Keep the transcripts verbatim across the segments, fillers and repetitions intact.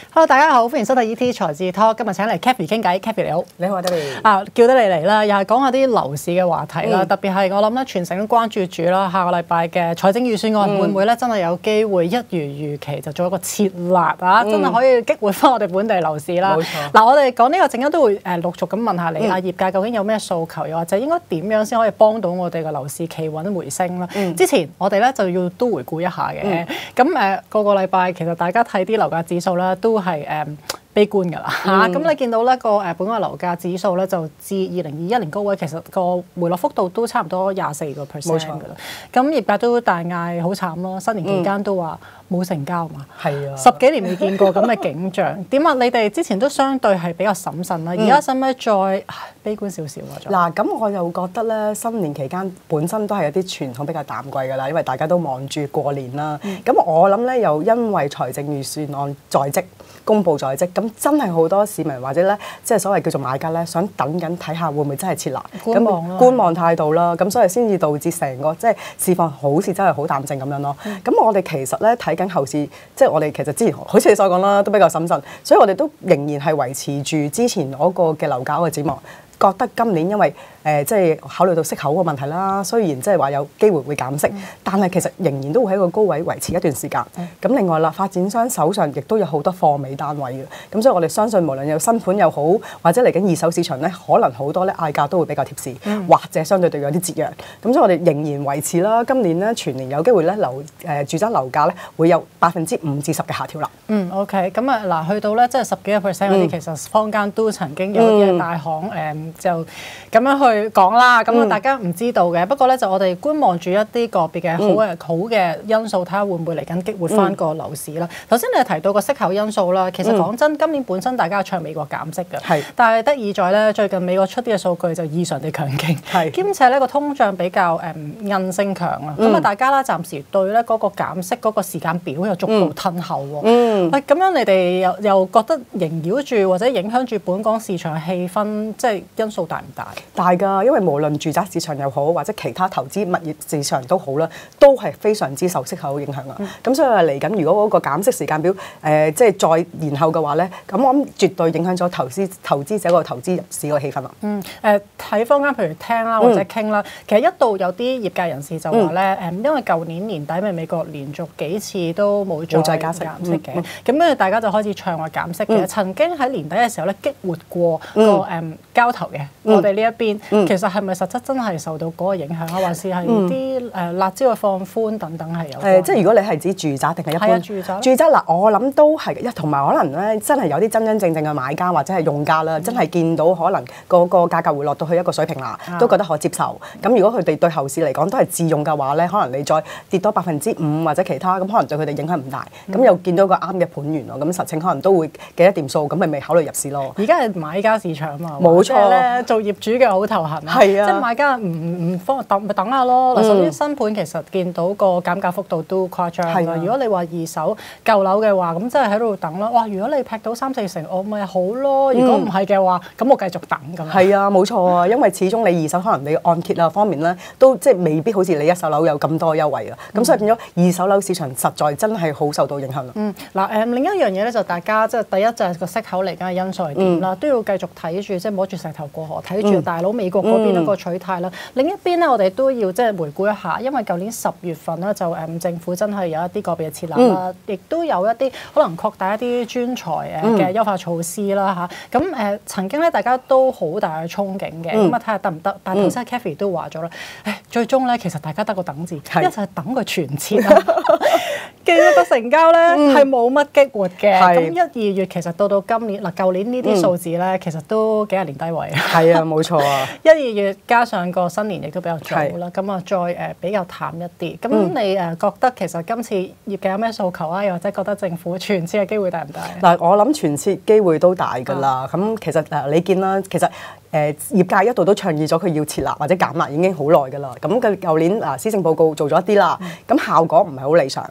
Hello， 大家好，歡迎收睇 E T 財智 Talk。今日請嚟 Kathy 傾偈 ，Kathy 你好， 你好，得你啊，叫得你嚟啦，又係講下啲樓市嘅話題啦。 嗯、 特別係我諗咧，全城都關注住啦，下個禮拜嘅財政預算案、嗯、會唔會咧真係有機會一如預期就做一個撤辣啊？嗯、真係可以激活翻我哋本地樓市啦。冇錯。嗱，我哋講呢個陣間都會誒陸續咁問下你啊，嗯、業界究竟有咩訴求，又或者應該點樣先可以幫到我哋嘅樓市企穩回升啦？嗯、之前我哋咧就要都回顧一下嘅。咁誒、嗯，個個禮拜其實大家睇啲樓價指數咧，都係誒。嗯悲觀㗎啦嚇，咁、嗯、你見到咧個誒本港樓價指數咧就至二零二一年高位，其實個回落幅度都差唔多廿四個 percent 㗎啦。咁業界都大嗌好慘咯，新年期間都話冇成交嘛，係、嗯、啊，十幾年未見過咁嘅景象。點啊？你哋之前都相對係比較審慎啦，而家使唔使再悲觀少少啊？ 嗱、嗯，咁我又覺得咧，新年期間本身都係有啲傳統比較淡季㗎啦，因為大家都望住過年啦。咁、嗯、我諗咧，又因為財政預算案在即。公佈在即，咁真係好多市民或者咧，即係所謂叫做買家咧，想等緊睇下會唔會真係撤辣， 觀望咯， 觀望態度啦，咁所以先至導致成個即係市況好似真係好淡靜咁樣咯。咁、嗯、我哋其實咧睇緊後市，即係我哋其實之前好似你所講啦，都比較審慎，所以我哋都仍然係維持住之前嗰個嘅樓價嘅展望。覺得今年因為誒、呃、即係考慮到息口個問題啦，雖然即係話有機會會減息，嗯、但係其實仍然都會喺個高位維持一段時間。咁、嗯、另外啦，發展商手上亦都有好多貨尾單位嘅，咁所以我哋相信無論有新盤又好，或者嚟緊二手市場咧，可能好多咧嗌價都會比較貼市，嗯、或者相對對有啲折讓。咁所以我哋仍然維持啦，今年咧全年有機會咧樓誒住宅樓價咧會有百分之五至十嘅下調啦。 嗯 ，OK，咁啊嗱，去到咧即係十幾個 percent 嗰啲，其實坊間都曾經有啲大行誒。嗯就咁樣去講啦，咁啊大家唔知道嘅。嗯、不過咧就我哋觀望住一啲個別嘅好嘅、嗯、好嘅因素，睇下會唔會嚟緊激活翻個樓市啦。頭先、嗯、你提到個息口因素啦，其實講真，嗯、今年本身大家係唱美國減息嘅，是但係得意在咧最近美國出啲嘅數據就異常地強勁，是兼且呢個通脹比較誒韌性強啊。咁啊、嗯、大家啦暫時對咧嗰個減息嗰個時間表又逐步褪後喎。嗯，喂咁樣你哋又又覺得縈繞住或者影響住本港市場嘅氣氛，即係因素大唔大？ 大㗎，因為無論住宅市場又好，或者其他投資物業市場都好啦，都係非常之受息口影響啊。咁、嗯、所以話嚟緊，如果嗰個減息時間表誒、呃、即係再延後嘅話咧，咁我諗絕對影響咗投資投資者個投資入市個氣氛啦。嗯，誒睇坊間譬如聽啦或者傾啦，嗯、其實一度有啲業界人士就話咧誒，嗯、因為舊年年底咪美國連續幾次都冇再加息減息嘅，咁跟住大家就開始唱話減息嘅。嗯、曾經喺年底嘅時候咧激活過個誒、嗯、交投嘅，嗯、我哋呢一邊、嗯、其實係咪實質真係受到嗰個影響啊？還是係啲誒辣椒嘅放寬等等係有？誒、呃，即係如果你係指住宅定係一般？ 啊、住宅。住宅嗱，我諗都係一，同埋可能咧，真係有啲真真正正嘅買家或者係用家啦，嗯、真係見到可能個個價格會落到去一個水平啦，啊、都覺得可接受。咁如果佢哋對後市嚟講都係自用嘅話咧，可能你再跌多百分之五或者其他，咁可能對佢哋影響唔大。咁、嗯、又見到個啱嘅盤源咯，咁實情可能都會記得掂數，咁咪未考慮入市咯。 而家係買家市場啊嘛， 冇錯咧， 做業主嘅好頭痕啊，係啊，即係買家唔唔方等咪等下咯。嗱、嗯，首先新盤其實見到個減價幅度都誇張啦。啊、如果你話二手舊樓嘅話，咁真係喺度等咯。哇！如果你劈到三四成，我咪好咯。如果唔係嘅話，咁、嗯、我繼續等咁。係啊，冇錯啊，因為始終你二手可能你按揭啊方面咧，都即係未必好似你一手樓有咁多優惠啊。咁、嗯、所以變咗二手樓市場實在真係好受到影響啦。嗯，嗱誒，另一樣嘢咧就大家即係第一就係個息口嚟緊嘅因素係點啦，嗯、都要繼續睇住，即係摸住石頭過河，睇住大佬美國嗰邊一個取態啦。嗯、另一邊咧，我哋都要即係回顧一下，因為舊年十月份咧就誒政府真係有一啲個別嘅設立啦，亦、嗯、都有一啲可能擴大一啲專才誒嘅優化措施啦嚇。咁誒、嗯、曾經咧大家都好大嘅憧憬嘅，咁啊睇下得唔得？但係頭先 Kathy 都話咗啦，誒最終咧其實大家得個等字，是一就係等佢全撤啊。見到個成交咧係冇乜激活嘅，咁一二月其實到到今年嗱，舊年呢啲數字咧，嗯、其實都幾廿年低位。係啊，冇錯啊。一二月加上個新年亦都比較早啦，咁啊再誒比較淡一啲。咁、嗯、你誒覺得其實今次業界有咩訴求啊？又或者覺得政府全撤嘅機會大唔大？嗱， 我諗全撤機會都大㗎啦。咁、啊、其實誒你見啦，其實。誒、呃、業界一度都倡議咗佢要撤辣或者減辣已經好耐㗎啦。咁佢舊年啊施政報告做咗一啲啦，咁、嗯、效果唔係好理想。咁首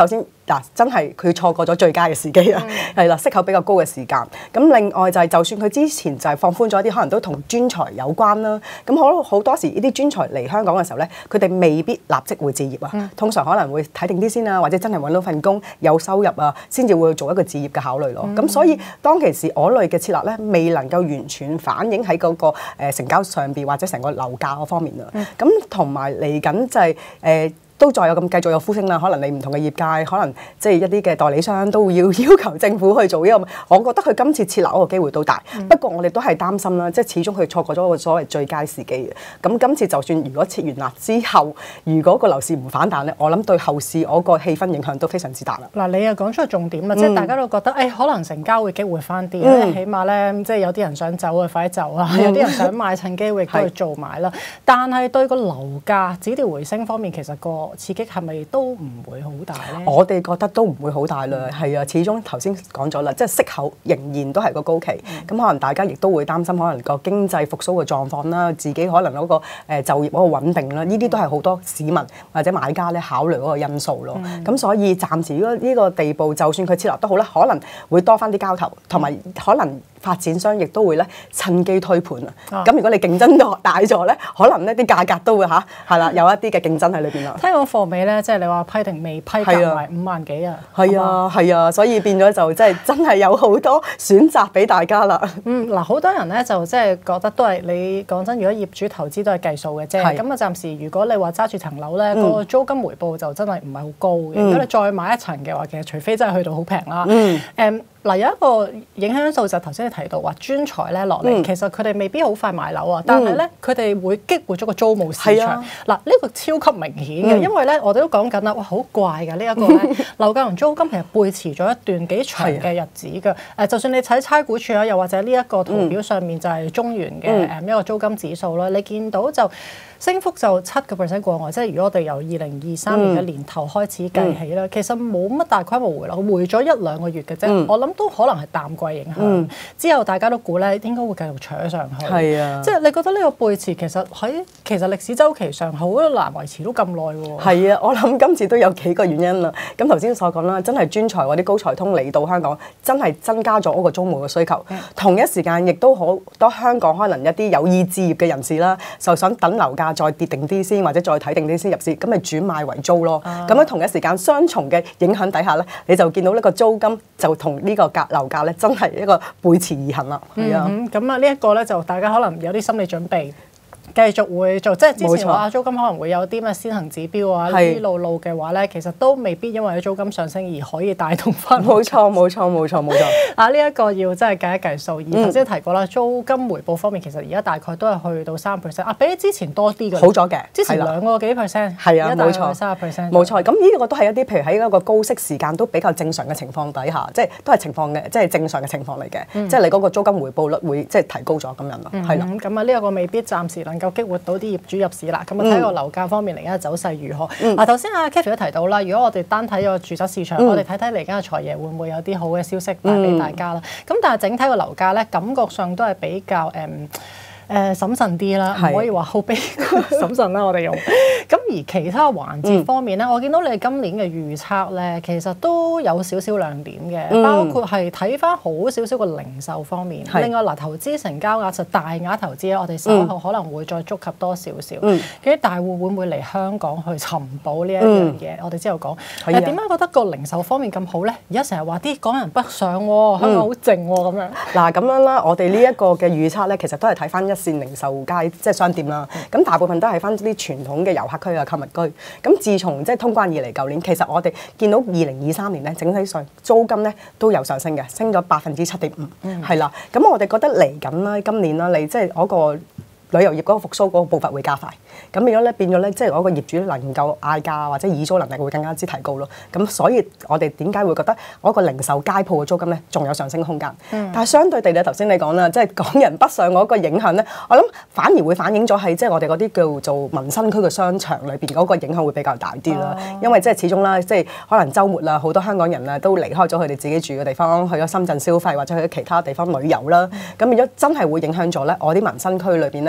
首先嗱，真係佢錯過咗最佳嘅時機啊，係啦、嗯，息口比較高嘅時間。咁另外就係、是、就算佢之前就係放寬咗一啲可能都同專才有關啦。咁好好多時呢啲專才嚟香港嘅時候咧，佢哋未必立即會置業啊。嗯、通常可能會睇定啲先啊，或者真係揾到份工有收入啊，先至會做一個置業嘅考慮咯。咁、嗯、所以當其時我類嘅設立咧，未能夠完全反映喺嗰個誒成交上邊或者成個樓價嗰方面啊。咁同埋嚟緊就係、是、誒。呃都再有咁繼續有呼聲啦，可能你唔同嘅業界，可能即係一啲嘅代理商都要要求政府去做呢個。我覺得佢今次設立嗰個機會都大，嗯、不過我哋都係擔心啦，即係始終佢錯過咗個所謂最佳時機嘅。咁今次就算如果設完立之後，如果個樓市唔反彈咧，我諗對後市嗰個氣氛影響都非常之大啦。 嗱，你又講出個重點啦，嗯、即係大家都覺得誒、哎，可能成交會激活翻啲，嗯、起碼咧即係有啲人想走啊，快啲走啊；有啲人想買，趁機會都去做埋啦。是但係對個樓價止跌回升方面，其實個刺激係咪都唔會好大咧？ 我哋覺得都唔會好大啦，係啊、嗯，始終頭先講咗啦，即係息口仍然都係個高企，咁、嗯、可能大家亦都會擔心可能個經濟復甦嘅狀況啦，自己可能嗰、嗰個誒、呃、就業嗰個穩定啦，呢啲都係好多市民或者買家咧考慮嗰個因素咯。咁、嗯、所以暫時呢個呢個地步，就算佢設立得好咧，可能會多翻啲交投，同埋可能發展商亦都會咧趁機推盤啊。咁如果你競爭度大咗咧，可能呢啲價格都會嚇係啦，有一啲嘅競爭喺裏邊啦。 聽講貨尾咧，即係你話批定未批價埋五萬幾啊？ 係啊，係啊，所以變咗就即係真係有好多選擇俾大家啦。 嗯，嗱，好多人咧就即係覺得都係你講真，如果業主投資都係計數嘅啫。咁啊，暫時如果你話揸住層樓咧，嗯、個租金回報就真係唔係好高嘅。嗯、如果你再買一層嘅話，其實除非真係去到好平啦。嗯。誒。嗱，有一個影響因素就頭先你提到話專才咧落嚟，嗯、其實佢哋未必好快買樓啊，但係咧佢哋會激活咗個租務市場。嗱、啊，呢、呢個超級明顯嘅，嗯、因為咧我哋都講緊啦，哇好怪㗎呢一個咧，樓價同租金其實背馳咗一段幾長嘅日子㗎。誒、啊，就算你睇差估署啊，又或者呢一個圖表上面就係中原嘅誒一個租金指數啦，嗯、你見到就升幅就七個 percent 過外，即係如果我哋由二零二三年嘅年頭開始計起咧，嗯、其實冇乜大規模回落，回咗一兩個月嘅啫。嗯、我諗都可能係淡季影響。嗯、之後大家都估咧，應該會繼續搶上去。係啊，即係你覺得呢個背馳其實喺其實歷史週期上好難維持到咁耐喎。係啊，我諗今次都有幾個原因啦。咁頭先所講啦，真係專才或者高才通嚟到香港，真係增加咗嗰個租務嘅需求。嗯、同一時間亦都好多香港可能一啲有意置業嘅人士啦，就想等樓價再跌定啲先，或者再睇定啲先入市，咁咪轉賣為租咯。咁喺、啊、同一時間雙重嘅影響底下咧，你就見到呢個租金就同呢個價樓價咧，真係一個背馳而行啦。係啊、 嗯，咁啊呢一個咧就大家可能有啲心理準備。繼續會做，即係之前話租金可能會有啲咩先行指標啊，呢啲路路嘅話咧，其實都未必因為租金上升而可以帶動翻。 冇錯，冇錯，冇錯，冇錯。 啊，呢一個要真係計一計數。而頭先提過啦，租金回報方面其實而家大概都係去到三 percent，啊，比起之前多啲嘅。 好咗嘅， 之前兩個幾 percent， 係啊，冇錯， 三個 percent。 冇錯，咁呢個都係一啲譬如喺一個高息時間都比較正常嘅情況底下，即係都係情況嘅，即係正常嘅情況嚟嘅，即係你嗰個租金回報率會即係提高咗咁樣咯，係啦。 咁啊，呢一個未必暫時能夠激活到啲業主入市啦，咁啊睇個樓價方面嚟緊嘅走勢如何？嗱、嗯，頭先阿 Kathy 都提到啦，如果我哋單睇個住宅市場，嗯、我哋睇睇嚟緊嘅財爺會唔會有啲好嘅消息帶俾大家啦？咁、嗯、但係整體個樓價咧，感覺上都係比較誒。嗯誒、呃、審慎啲啦，唔可以話好悲觀審慎啦，我哋用。咁而其他環節方面咧，嗯、我見到你今年嘅預測咧，其實都有少少亮點嘅，嗯、包括係睇翻好少少個零售方面。是另外嗱，投資成交額就大額投資咧，我哋稍後可能會再觸及多少少。嗰啲、嗯、大戶會唔會嚟香港去尋寶呢一樣嘢？嗯、我哋之後講。誒點解覺得個零售方面咁好咧？而家成日話啲港人北上喎，香港好靜喎咁樣。 嗱咁、嗯、樣啦，我哋呢一個嘅預測咧，其實都係睇翻一線零售街即係商店啦，咁、嗯、大部分都係翻啲傳統嘅遊客區啊、購物區。咁自從即係通關以嚟，舊年其實我哋見到二零二三年咧，整體上租金咧都有上升嘅，升咗百分之七點五，係啦。咁我哋覺得嚟緊啦，今年啦，你即係嗰個旅遊業嗰個復甦嗰個步伐會加快。咁變咗咧，變咗咧，即係嗰個業主能夠嗌價或者議租能力會更加之提高咯。咁所以我哋點解會覺得嗰個零售街鋪嘅租金咧，仲有上升空間？嗯、但係相對地咧，頭先你講啦，即係港人北上嗰個影響咧，我諗反而會反映咗係即係我哋嗰啲叫做民生區嘅商場裏邊嗰個影響會比較大啲啦。哦、因為即係始終啦，即係可能週末啦，好多香港人啊都離開咗佢哋自己住嘅地方，去咗深圳消費或者去咗其他地方旅遊啦。咁變咗真係會影響咗咧，我啲民生區裏邊咧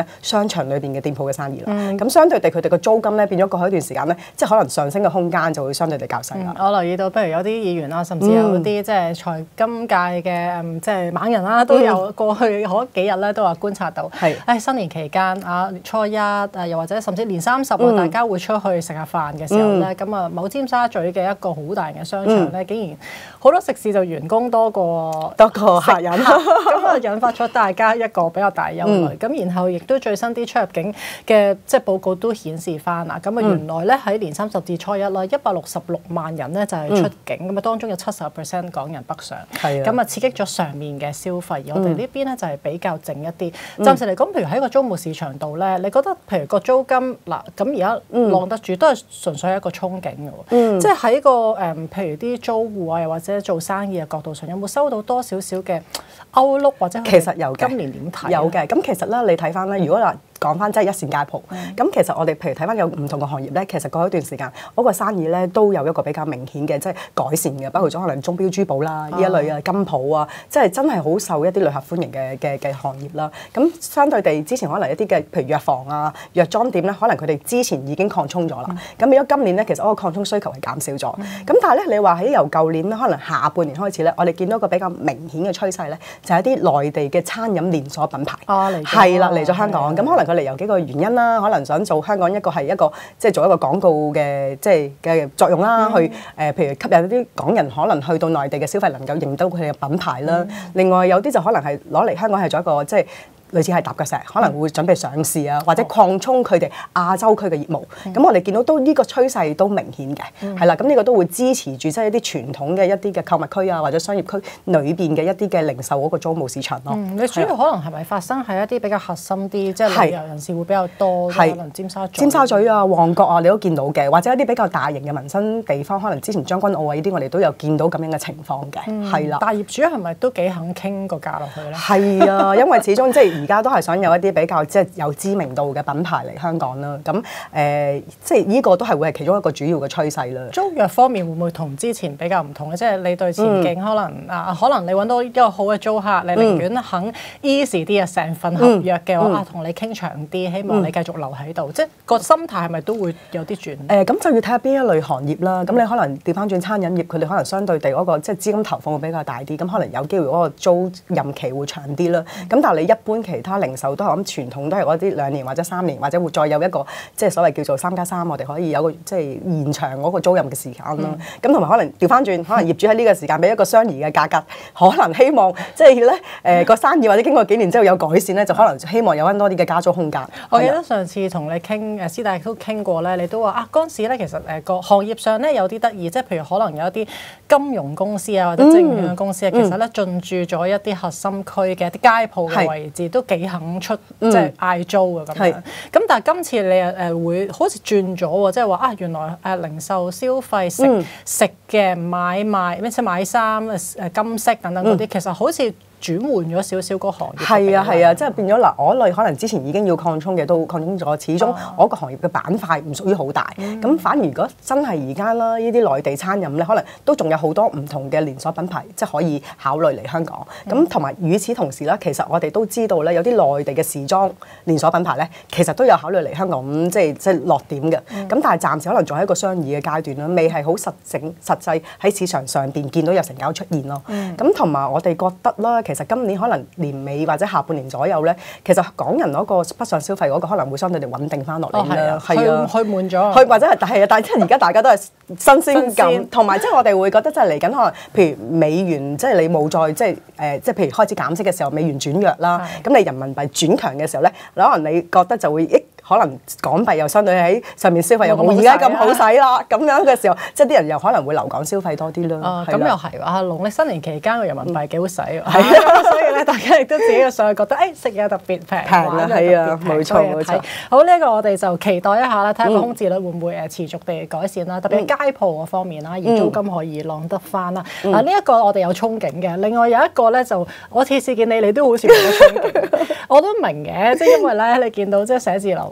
商場裏邊嘅店鋪嘅生意啦。咁、嗯、相對地佢哋個租金咧變咗過去一段時間咧，即係可能上升嘅空間就會相對地較細啦、 嗯。我留意到，譬如有啲議員啦，甚至有啲即係財金界嘅即係猛人啦，都有過去嗰幾日咧都話觀察到，係誒、哎、新年期間啊，年初一啊，又或者甚至年三十啊，嗯、大家會出去食下飯嘅時候咧，咁啊、嗯，某尖沙咀嘅一個好大嘅商場咧，嗯、竟然好多食肆就員工多過多過客人， 咁啊引發咗大家一個比較大憂慮。咁、嗯、然後亦都最新啲出入境嘅即係報告都顯示翻啊，咁啊原來咧喺年三十至初一啦，一百六十六萬人咧就係出境，咁啊、嗯、當中有七十 percent 港人北上，咁啊刺激咗上面嘅消費。而我哋呢邊咧就係比較靜一啲。嗯、暫時嚟講，譬如喺個租務市場度咧，你覺得譬如個租金嗱咁而家晾得住，都係純粹係一個憧憬嘅喎。嗯、即係喺個誒、嗯，譬如啲租戶啊，又或者做生意嘅角度上，有冇收到多少少嘅 outlook 或者其實有嘅， 今年點睇？ 有嘅。咁其實咧，你睇翻咧，如果嗱。講翻即係一線街鋪，咁、嗯、其實我哋譬如睇翻有唔同嘅行業咧，其實過一段時間，嗰、那個生意咧都有一個比較明顯嘅即係改善嘅，包括咗可能鐘錶珠寶啦呢一類啊金鋪啊，即係真係好受一啲旅客歡迎嘅嘅嘅行業啦。咁相對地，之前可能一啲嘅譬如藥房啊、藥妝店咧，可能佢哋之前已經擴充咗啦。咁變咗今年咧，其實嗰個擴充需求係減少咗。咁、嗯、但係咧，你話喺由舊年咧，可能下半年開始咧，我哋見到一個比較明顯嘅趨勢咧，就係、是、一啲內地嘅餐飲連鎖品牌，係啦嚟咗香港。咁可能佢哋有幾個原因啦，可能想做香港一個係一個即係做一個廣告嘅即係嘅作用啦，嗯、去誒、呃、譬如吸引一啲港人可能去到內地嘅消費能夠認到佢哋嘅品牌啦。嗯、另外有啲就可能係攞嚟香港係做一個即係。類似係踏腳石，可能會準備上市啊，或者擴充佢哋亞洲區嘅業務。咁、嗯、我哋見到都呢個趨勢都明顯嘅，係啦、嗯。咁呢個都會支持住即係一啲傳統嘅一啲嘅購物區啊，或者商業區裏邊嘅一啲嘅零售嗰個租務市場咯。嗯、你主要可能係咪發生喺一啲比較核心啲，即係旅遊人士會比較多，可能尖沙咀、尖沙咀啊、旺角啊，你都見到嘅，或者一啲比較大型嘅民生地方，可能之前將軍澳啊呢啲，我哋都有見到咁樣嘅情況嘅，係啦、嗯。大業主係咪都幾肯傾個價落去咧？係啊，因為始終即係。而家都係想有一啲比較即係有知名度嘅品牌嚟香港啦，咁誒、呃、即係呢個都係會係其中一個主要嘅趨勢啦。租約方面會唔會同之前比較唔同咧？即係你對前景可能、嗯、啊，可能你揾到一個好嘅租客，你寧願肯 easy 啲啊，成份合約嘅話、嗯、啊，同你傾長啲，希望你繼續留喺度。嗯、即係個心態係咪都會有啲轉？誒咁、呃、就要睇下邊一類行業啦。咁、嗯、你可能調翻轉餐飲業，佢哋可能相對地嗰、那個即係資金投放會比較大啲，咁可能有機會嗰個租任期會長啲啦。咁、嗯、但係你一般其他零售都係咁傳統，都係嗰啲兩年或者三年，或者會再有一個即係所謂叫做三加三，我哋可以有個即係延長嗰個租賃嘅時間啦。咁同埋可能調翻轉，可能業主喺呢個時間俾一個相宜嘅價格，可能希望即係咧誒個生意或者經過幾年之後有改善咧，就可能希望有翻多啲嘅加租空間。我記得上次同你傾誒師弟都傾過咧，你都話啊嗰陣時咧其實誒個行業上咧有啲得意，即係譬如可能有一啲金融公司啊或者證券嘅公司啊，嗯、其實咧進駐咗一啲核心區嘅一啲街鋪嘅位置，是都幾肯出。即係嗌租啊咁樣，咁但係今次你誒誒會好似轉咗喎，即係話啊原來誒零售消費食、嗯、食嘅買賣咩即係買衫誒金飾等等嗰啲，嗯、其實好似轉換咗少少個行業。係啊係啊，即係變咗嗱，我類可能之前已經要擴充嘅都擴充咗，始終我個行業嘅板塊唔屬於好大，咁、嗯、反而如果真係而家啦，呢啲內地餐飲咧，可能都仲有好多唔同嘅連鎖品牌，即係可以考慮嚟香港。咁同埋與此同時咧，其實我哋都知道咧，有啲內地嘅時裝連鎖品牌咧，其實都有考慮嚟香港咁即係即係落點嘅。咁、嗯、但係暫時可能仲喺一個商議嘅階段啦，未係好實整實際喺市場上邊見到有成交出現咯。咁同埋我哋覺得啦。其實今年可能年尾或者下半年左右咧，其實港人嗰個北上消費嗰個可能會相對地穩定翻落嚟啦，係啊，去滿咗，去或者係係啊，但係即係而家大家都係新鮮感，同埋即係我哋會覺得即係嚟緊可能，譬如美元即係你冇再即係誒，即係譬如開始減息嘅時候，美元轉弱啦，咁你人民幣轉強嘅時候咧，可能你覺得就會益。可能港幣又相對喺上面消費又冇而家咁好使啦，咁樣嘅時候，即係啲人又可能會留港消費多啲啦。咁又係啊！農曆新年期間嘅人民幣幾好使喎，係啊，所以咧大家亦都自己嘅上去覺得，誒食嘢特別平，平啦，係啊，冇錯冇錯。好，呢一個我哋就期待一下啦，睇下個空置率會唔會誒持續地改善啦，特別係街鋪嗰方面啦，而租金可以浪得翻啦。嗱，呢一個我哋有憧憬嘅。另外有一個咧就我次次見你，你都好似冇乜憧憬，我都明嘅，即係因為咧你見到即係寫字樓。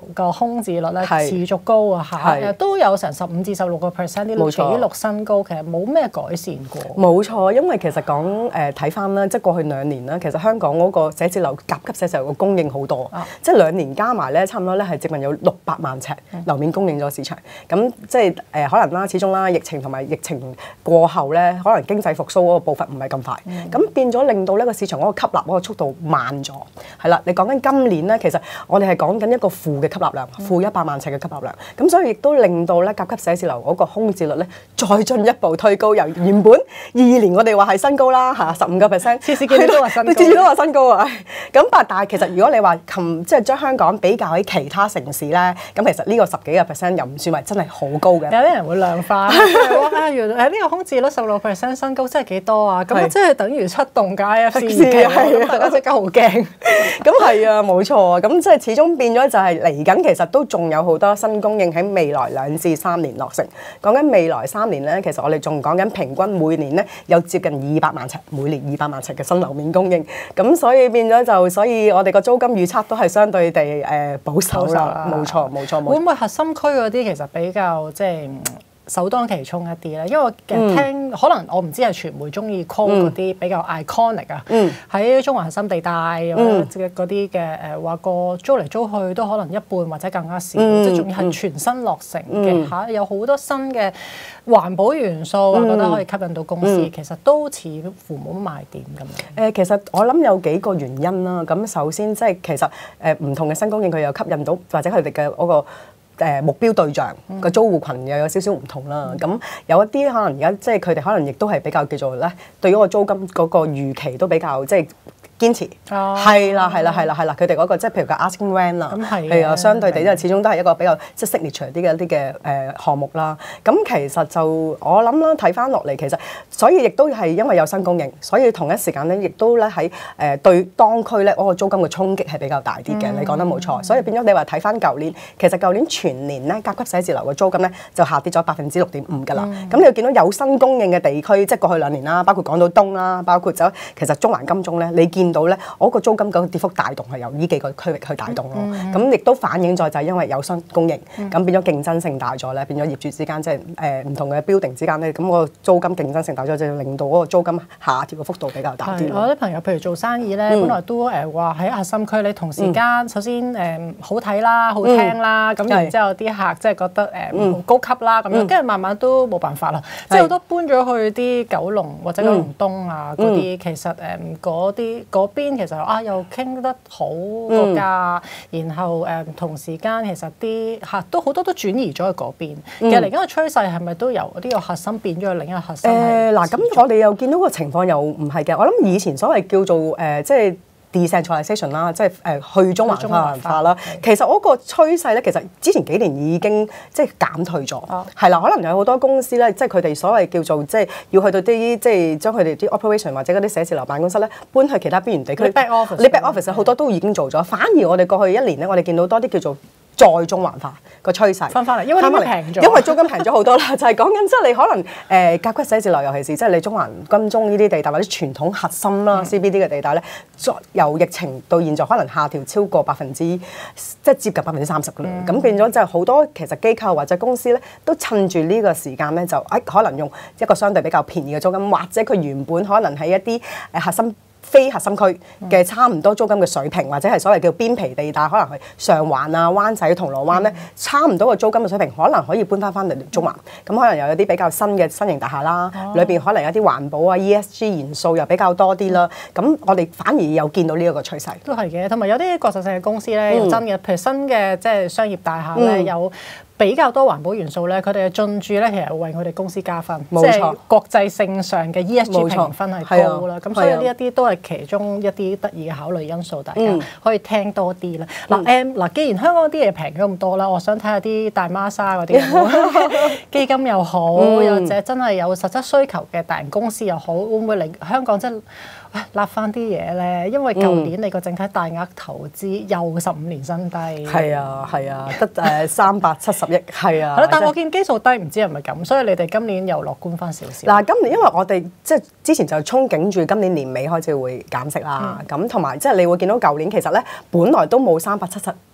個空置率咧持續高啊嚇，都有成十五至十六個 percent 啲紀錄新高，其實冇咩改善過。 冇錯，因為其實講誒睇翻啦，即係過去兩年啦，其實香港嗰個寫字樓甲級寫字樓嘅供應好多，啊、即係兩年加埋咧，差唔多咧係接近有六百萬尺樓面供應咗市場。咁即係誒、呃、可能啦，始終啦，疫情同埋疫情過後咧，可能經濟復甦嗰個步伐唔係咁快，咁、嗯、變咗令到呢個市場嗰個吸納嗰個速度慢咗。係啦，你講緊今年咧，其實我哋係講緊一個負嘅吸納量，負一百萬尺嘅吸納量。咁所以亦都令到咧甲級寫字樓嗰個空置率咧再進一步推高，由原本二年我哋話係新高啦嚇，十五個 percent， 次次見到都話新高，次次都話新高啊！咁但係其實如果你話琴即係將香港比較喺其他城市咧，咁其實呢個十幾個 percent 又唔算話真係好高嘅。有啲人會量化，哇！原來喺呢個空置率十六 percent 新高，真係幾多啊？咁即係等於七棟嘅 I F C， 咁大家即刻好驚。 咁係啊，冇錯啊！咁即係始終變咗就係嚟緊，其實都仲有好多新供應喺未來兩至三年落成。講緊未來三年咧，其實我哋仲講緊平均每年咧有接近二百萬尺，每年二百萬尺嘅新樓面供應。咁所以變咗就，所以我哋個租金預測都係相對地誒保守啦。冇錯，冇錯，冇錯。 會唔會核心區嗰啲其實比較即係首當其衝一啲咧？因為我聽、嗯、可能我唔知係傳媒中意 call 嗰啲比較 iconic 啊、嗯，喺中環核心地帶嗰啲嘅誒話個租嚟租去都可能一半或者更加少，嗯、即係仲要係全新落成嘅嚇，嗯、有好多新嘅環保元素，我、嗯、覺得可以吸引到公司，嗯、其實都似乎冇賣點咁樣。誒、 呃，其實我諗有幾個原因啦。咁首先即係其實誒唔同嘅新供應佢又吸引到，或者佢哋嘅嗰個誒目標對象個租戶群又有少少唔同啦。咁、嗯、有一啲可能而家即係佢哋可能亦都係比較叫做咧，對於個租金嗰個預期都比較即係堅持。係啦係啦係啦係啦，佢哋嗰個即係譬如個 asking rent 啦，係啊，相對地即係始終都係一個比較即係 signature 啲嘅一啲嘅誒項目啦。咁其實就我諗啦，睇翻落嚟其實，所以亦都係因為有新供應，所以同一時間咧，亦都咧喺誒對當區咧嗰個租金嘅衝擊係比較大啲嘅。嗯、你講得冇錯，所以變咗你話睇翻舊年，其實舊年全年咧甲級寫字樓嘅租金咧就下跌咗百分之六點五㗎啦。咁、嗯、你要見到有新供應嘅地區，即係過去兩年啦，包括港島東啦，包括咗其實中環金鐘咧，你見到咧我個租金嗰個跌幅帶動係由呢幾個區域去帶動咯。咁亦、嗯、都反映咗就係因為有新供應，咁、嗯、變咗競爭性大咗咧，變咗業主之間即係誒唔同嘅 building 之間咧，咁個租金競爭性大咗，就令到嗰個租金下調嘅幅度比較大啲。 我啲朋友譬如做生意咧，嗯、本來都誒話喺核心區，你同時間、嗯、首先誒、呃、好睇啦、好聽啦，咁、嗯、然之後啲客即係覺得誒、呃嗯、高級啦，咁樣跟住、嗯、慢慢都冇辦法啦，即係好多搬咗去啲九龍或者九龍東啊嗰啲，其實誒嗰啲嗰邊其實啊又傾得好個價，嗯、然後誒、呃、同時間其實啲客都好多都轉移咗去嗰邊。嗯、其實嚟緊個趨勢係咪都由呢個核心變咗去另一個核心？誒嗱，咁我哋又見到個情況又唔係嘅。我諗以前所謂叫做誒、呃、即係 decentralization 啦，即係誒去中環化文化啦。其實嗰個趨勢咧，其實之前幾年已經即係減退咗。係啦、哦，可能有好多公司咧，即係佢哋所謂叫做即係要去到啲即係將佢哋啲 operation 或者嗰啲寫字樓辦公室咧搬去其他邊緣地區。back office，你 back office 好多都已經做咗。反而我哋過去一年咧，我哋見到多啲叫做再中環化個趨勢，翻返嚟，因為平咗，因為租金平咗好多啦。就係講緊即係你可能誒甲級寫字樓，尤其是即係你中環、金鐘呢啲地帶或者傳統核心啦、嗯、C B D 嘅地帶咧，由疫情到現在可能下調超過百分之即係接近百分之三十㗎啦。咁、嗯、變咗就係好多其實機構或者公司咧，都趁住呢個時間咧，就誒可能用一個相對比較便宜嘅租金，或者佢原本可能喺一啲誒核心非核心區嘅差唔多租金嘅水平，或者係所謂叫邊皮地帶，可能係上環啊、灣仔、銅鑼灣咧，差唔多個租金嘅水平，可能可以搬翻翻嚟中環。咁可能又有啲比較新嘅新型大廈啦，裏邊可能有啲環保啊、E S G 元素又比較多啲啦。咁我哋反而有見到呢一個趨勢。都係嘅，同埋有啲國際性嘅公司咧，有真嘅，譬如新嘅即係商業大廈咧，有比較多環保元素咧，佢哋嘅進駐咧，其實為佢哋公司加分，即係國際性上嘅 E S G 評分係高啦。咁所以呢一啲都係其中一啲得意嘅考慮因素，大家可以聽多啲啦。嗱 M 嗱，既然香港啲嘢平咗咁多啦，我想睇下啲大孖沙嗰啲基金又好，又或者真係有實質需求嘅大型公司又好，會唔會嚟香港即係立翻啲嘢咧？因為舊年你個整體大額投資又十五年新低。係啊係啊，得誒三百七十億係啊。但係我見基數低，唔知係咪咁，所以你哋今年又樂觀翻少少。嗱，今年因為我哋即係之前就憧憬住今年年尾開始會減息啦，咁同埋即係你會見到舊年其實咧，本來都冇三百七十億咁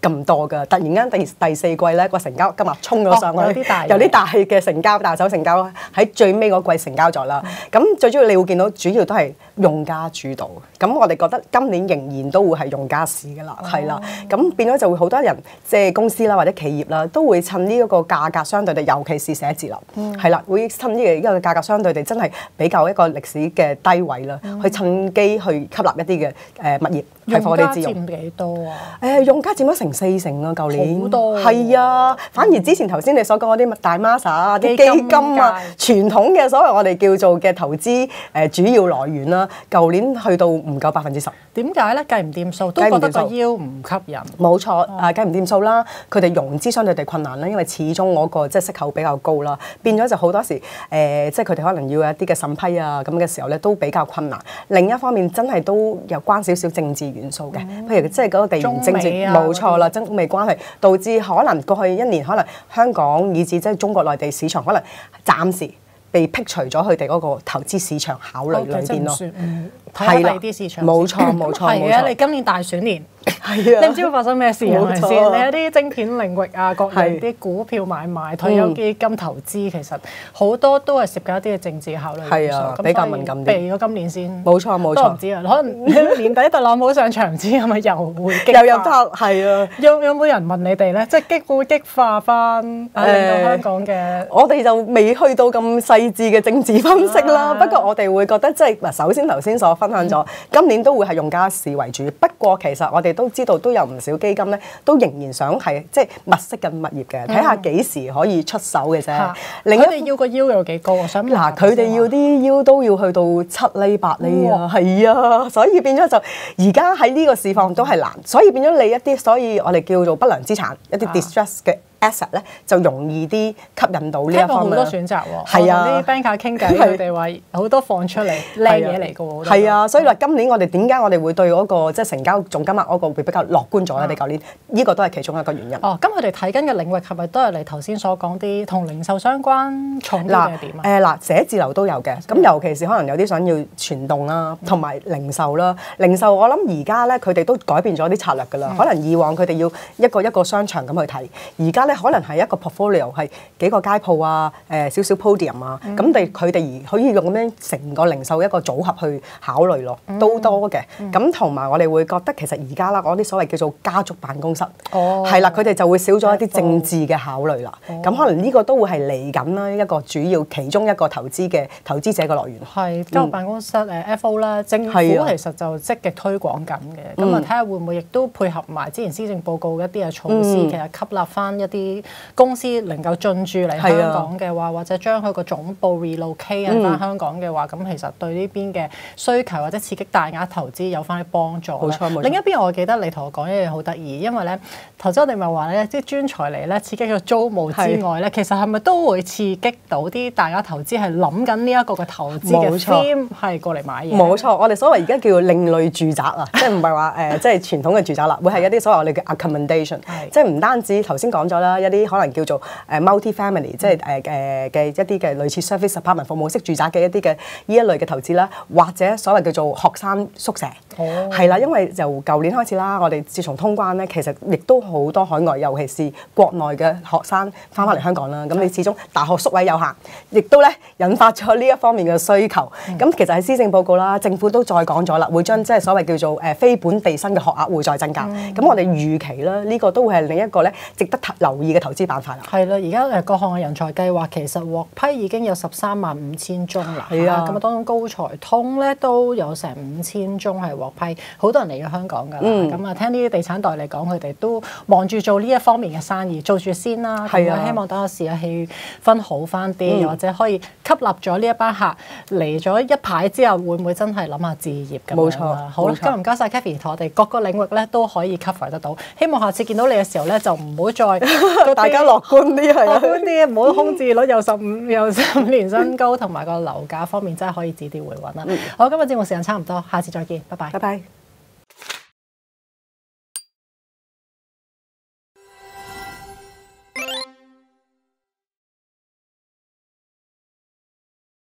咁多㗎。突然間第第四季咧個成交今日衝咗上去， 哦、有啲大有啲大嘅成交，大手成交喺最尾嗰季成交咗啦。咁、嗯、最主要你會見到主要都係用家主導。咁我哋覺得今年仍然都會係用家市㗎啦，係啦、哦。咁變咗就會好多人即係公司啦或者企業啦，都會趁呢一個價格相對地，尤其是寫字樓，係啦、嗯，會趁呢個呢個價格相對地真係比較一個歷史嘅低位啦，嗯、去趁機去吸納一啲嘅誒物業。 用家佔幾多啊？ 誒，用家佔咗成四成啊！舊年好多係啊，反而之前頭先你所講嗰啲大 Masa 啊、啲基金啊、傳統嘅所謂我哋叫做嘅投資誒主要來源啦，舊年去到唔夠百分之十。點解咧？計唔掂數，都覺得個腰唔吸引。 冇錯，啊計唔掂數啦，佢哋融資相對地困難啦，因為始終嗰個即係息口比較高啦，變咗就好多時誒，即係佢哋可能要有一啲嘅審批啊咁嘅時候咧，都比較困難。另一方面，真係都有關少少政治元素嘅，譬如即係嗰個地緣政治，冇錯啦，中美關係導致可能過去一年可能香港以至即係中國內地市場可能暫時被剔除咗佢哋嗰個投資市場考慮裏邊咯。 睇下第啲市場， 冇錯冇錯， 係啊！你今年大選年。 係啊！ 你唔知會發生咩事係咪先？你有啲晶片領域啊，各樣啲股票買賣、退休基金投資，其實好多都係涉及一啲嘅政治考慮。 係啊，比較敏感啲。 避咗今年先。 冇錯冇錯。 都唔知啊，可能年底特朗普上場，唔知係咪又會激？ 又入得係啊！ 有有冇人問你哋咧？即係激會激化翻令到香港嘅？ 我哋就未去到咁細緻嘅政治分析啦。不過我哋會覺得即係嗱，首先頭先所分享咗，今年都會係用家市為主。不過其實我哋都知道都有唔少基金咧，都仍然想係即係物色緊物業嘅，睇下幾時可以出手嘅啫。另佢哋要個腰有幾高啊？想嗱，佢哋要啲腰都要去到七厘八厘啊，係啊，所以變咗就而家喺呢個市況都係難，所以變咗你一啲，所以我哋叫做不良資產一啲 distress 嘅asset 咧，就容易啲吸引到呢一方面。 好多選擇喎， 係啊， 同啲 banker 傾偈，佢哋話好多放出嚟靚嘢嚟嘅喎。 係啊，所以話今年我哋點解我哋會對嗰個即係成交總金額嗰個會比較樂觀咗咧？比舊年呢個都係其中一個原因。 哦，咁佢哋睇緊嘅領域係咪都係你頭先所講啲同零售相關重啲定係點啊？ 誒嗱，寫字樓都有嘅，咁尤其是可能有啲想要傳動啦，同埋零售啦。零售我諗而家咧，佢哋都改變咗啲策略㗎啦。可能以往佢哋要一個一個商場咁去睇，而家咧可能係一個 portfolio 係幾個街鋪啊，誒少少 podium 啊，咁哋佢哋而可以用咁樣成個零售一個組合去考慮咯，都多嘅。咁同埋我哋會覺得其實而家啦，嗰啲所謂叫做家族辦公室，係啦，佢哋就會少咗一啲政治嘅考慮啦。咁可能呢個都會係嚟緊啦，一個主要其中一個投資嘅投資者嘅來源。 係家族辦公室誒 F O 啦，政府其實就積極推廣緊嘅。咁啊睇下會唔會亦都配合埋之前施政報告一啲嘅措施，其實吸納翻一啲公司能夠進駐嚟香港嘅話，或者將佢個總部 relocate 翻香港嘅話，咁其實對呢邊嘅需求或者刺激大額投資有翻啲幫助。 冇錯冇錯。 另一邊我記得你同我講一樣好得意，因為咧頭先我哋咪話咧，啲專才嚟咧刺激咗租務之外咧，其實係咪都會刺激到啲大額投資係諗緊呢一個嘅投資嘅 theme 係過嚟買嘢？ 冇錯，我哋所謂而家叫做另類住宅啊，即係唔係話誒即係傳統嘅住宅啦，會係一啲所謂我哋嘅 accommodation，即係唔單止頭先講咗啦，一啲可能叫做誒 multi-family，即係誒誒嘅一啲嘅類似 service apartment 服務式住宅嘅一啲嘅呢一類嘅投資啦，或者所謂叫做學生宿舍，係啦、哦，因為由舊年開始啦，我哋自從通關咧，其實亦都好多海外，尤其是國內嘅學生翻返嚟香港啦。咁、嗯、你始終大學宿位有限，亦都咧引發咗呢一方面嘅需求。咁、嗯、其實喺施政報告啦，政府都再講咗啦，會將即係所謂叫做誒非本地生嘅學額會再增加。咁、嗯、我哋預期啦，呢、這個都會係另一個咧值得留意嘅投資板塊啦。 係啦，而家誒各項嘅人才計劃其實獲批已經有十三萬五千宗啦。係啊，咁啊當中高才通咧都有成五千宗係獲批，好多人嚟咗香港㗎啦。咁啊、嗯、聽呢啲地產代理講，佢哋都望住做呢一方面嘅生意，做住先啦。係啊，希望等個市嘅氣氛好翻啲，又、嗯、或者可以吸納咗呢一班客嚟咗一排之後，會唔會真係諗下置業咁樣？冇錯，好啦，今日唔該晒 Kathy 同我哋各個領域咧都可以 cover 得到。希望下次見到你嘅時候咧，就唔好再大家樂觀啲係啊， 樂觀啲，唔好空置率又十五又十五年新高，同埋個樓價方面真係可以止跌回穩啦。嗯、好，今日節目時間差唔多，下次再見，拜拜。 拜拜。